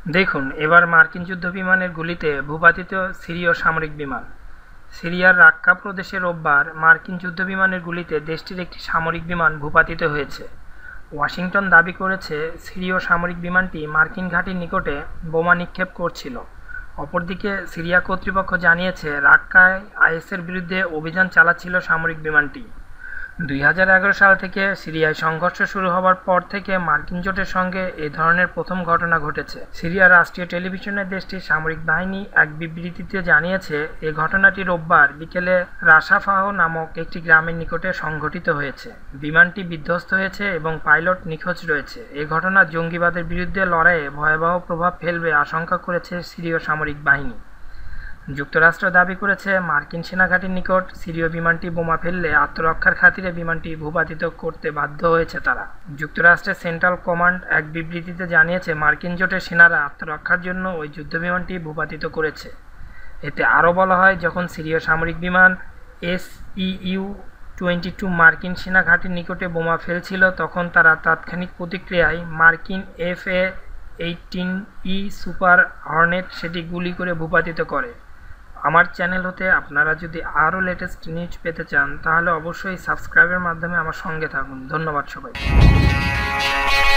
দেখুন, এবার মার্কিন যুদ্ধবিমানের গুলিতে ভূপাতিত সিরীয় সামরিক বিমান। সিরিয়ার রাক্কা প্রদেশে রোববার মার্কিন যুদ্ধবিমানের গুলিতে দেশটির একটি সামরিক বিমান ভূপাতিত হয়েছে। ওয়াশিংটন দাবি করেছে সিরীয় সামরিক বিমানটি মার্কিন ঘাঁটির নিকটে বোমা নিক্ষেপ করছিল। অপরদিকে সিরিয়া কর্তৃপক্ষ জানিয়েছে রাক্কায় আইএসের বিরুদ্ধে অভিযান চালাচ্ছিল সামরিক বিমানটি। 2011 সাল থেকে সিরিয়ায় সংঘর্ষ শুরু হওয়ার পর থেকে মার্কিন জোটের সঙ্গে এ ধরনের প্রথম ঘটনা ঘটেছে। সিরিয়ার রাষ্ট্রীয় টেলিভিশনে দেশটির সামরিক বাহিনী এক বিবৃতিতে জানিয়েছে এই ঘটনাটি রোববার বিকেলে রাশাফাহ নামক একটি গ্রামের নিকটে সংঘটিত হয়েছে। বিমানটি বিধ্বস্ত হয়েছে এবং পাইলট নিখোঁজ রয়েছে। এই ঘটনা জঙ্গিবাদের বিরুদ্ধে লড়াইয়ে ভয়াবহ প্রভাব ফেলবে আশঙ্কা করেছে সিরীয় সামরিক বাহিনী। যুক্তরাষ্ট্র দাবি করেছে মার্কিন সেনাঘাঁটির নিকট সিরীয় বিমানটি বোমা ফেললে আত্মরক্ষার খাতিরে বিমানটি ভূপাতিত করতে বাধ্য হয়েছে তারা। যুক্তরাষ্ট্রের সেন্ট্রাল কমান্ড এক বিবৃতিতে জানিয়েছে মার্কিন জোটের সেনারা আত্মরক্ষার জন্য ওই যুদ্ধবিমানটি ভূপাতিত করেছে। এতে আরও বলা হয়, যখন সিরীয় সামরিক বিমান SEU-22 মার্কিন সেনাঘাঁটির নিকটে বোমা ফেলছিল তখন তারা তাৎক্ষণিক প্রতিক্রিয়ায় মার্কিন F/A-18E সুপার হর্নেট সেটি গুলি করে ভূপাতিত করে। আমার চ্যানেল হতে আপনারা যদি আরও লেটেস্ট নিউজ পেতে চান তাহলে অবশ্যই সাবস্ক্রাইবের মাধ্যমে আমার সঙ্গে থাকুন। ধন্যবাদ সবাইকে।